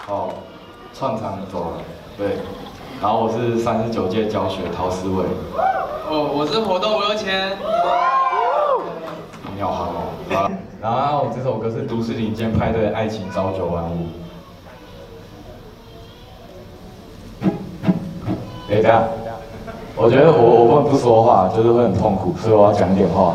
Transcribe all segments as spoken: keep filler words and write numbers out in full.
哦，串场走了，对。然后我是三十九届教学陶思伟。 哦，我是活动吴有谦。 你好憨哦。好了，然后我这首歌是都市林间派对的《爱情朝九晚五》。哎，等下，我觉得我我不能不说话，就是会很痛苦，所以我要讲点话。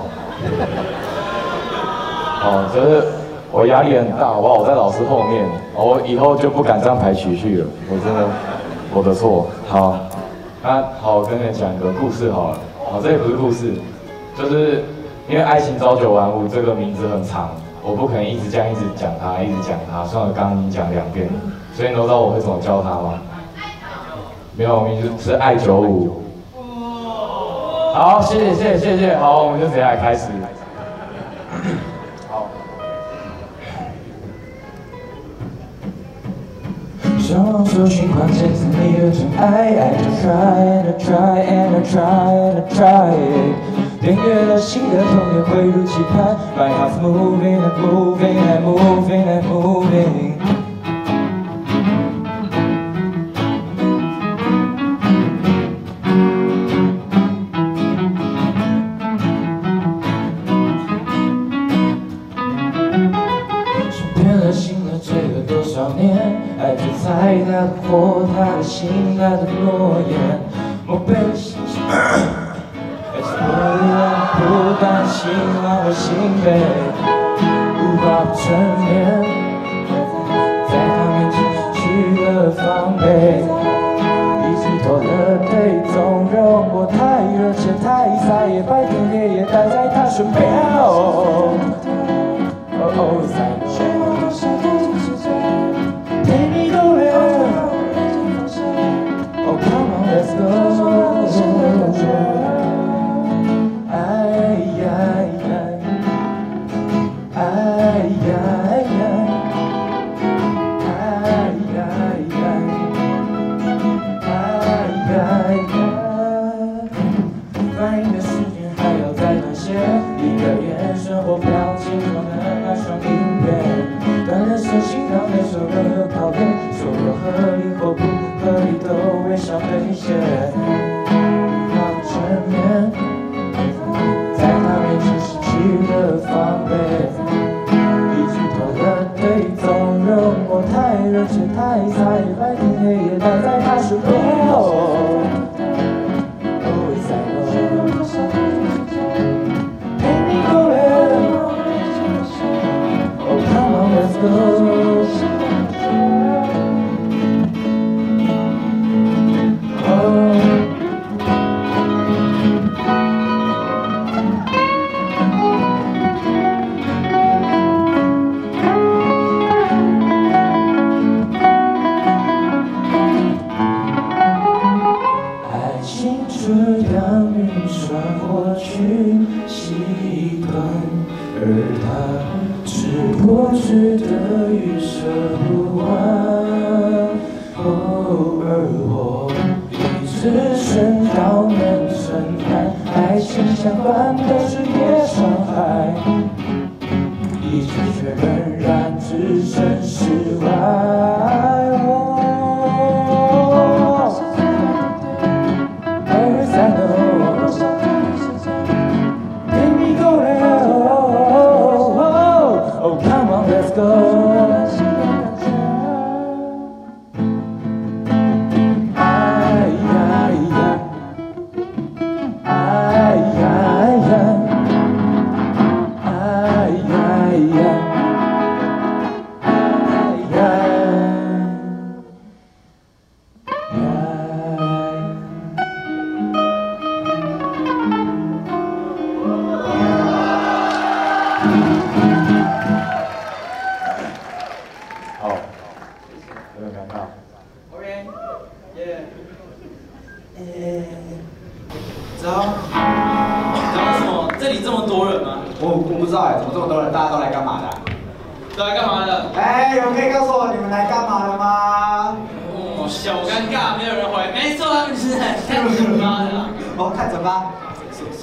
哦，就是我压力很大，好不好？我在老师后面，我以后就不敢这样排曲序了。我真的，我的错。好，那好，我跟你们讲个故事好了。好，这也不是故事，就是因为“爱情朝九晚五”这个名字很长，我不可能一直这样一直讲它，一直讲它。虽然我刚刚已经讲两遍了，所以你都知道我会怎么叫它吗？没有，名字是爱九五。好，谢谢谢谢谢谢。好，我们就直接来开始。好。想要搜寻关键词里的真爱，爱着 try and I try and I try and I try。点阅了新的童年，汇入期盼 ，My heart's moving and moving and moving and moving。爱着猜他的火，他的心，他的诺言，我被了星星，爱是不让不担心，让我心悲，无法不承认，在他面前失去了防备，一直拖了腿，纵容我太热切太撒野，白天黑夜待在他身边。哦哦哦，在Let's go， 哎呀呀，哎呀呀，哎呀呀，哎呀呀。反应的时间还要再短些，一个眼神或表情中的那双影片，锻炼身心让每首歌有考验，所有合理或不合理都微笑兑现。全面，在他面前失去了防备，一直拖了腿，纵容我太热切太撒野，白天黑夜待在他身边。Always I know， 陪你过夜。Oh come on let's go。而它是过去的预设不完，哦，而我一直寻找能承担爱情相关的职业伤害，一直却仍然只剩释怀。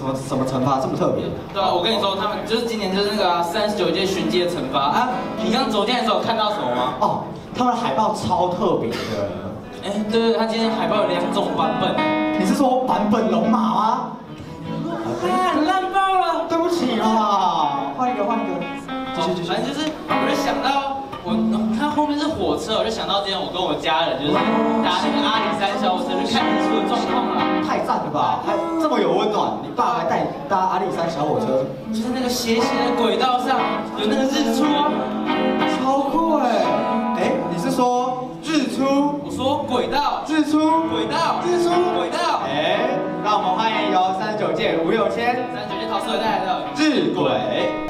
什么什么惩罚这么特别？ 对啊，我跟你说，他们就是今年就是那个三十九届巡街惩罚啊。你刚走进来的时候有看到什么吗？ 哦，他们的海报超特别的。 哎，对对，他今天海报有两种版本。 你是说版本龙马吗？ 啊，烂爆了！ 对不起啦，换一个换一个。继续继续。 反正就是，我就想到我，他后面是火车，我就想到之前我跟我家人就是搭那个阿里山小火车去看日出的状况啦。 太赞了吧，还这么有温暖！你爸还带你搭阿里山小火车， 就是那个斜斜的轨道上有那个日出啊， 超酷哎！哎，你是说日出？ 我说轨道， 日出， 轨道， 日出， 轨道。 哎，让我们欢迎由三十九届吴有谦、 三十九届陶思伟带来的日轨。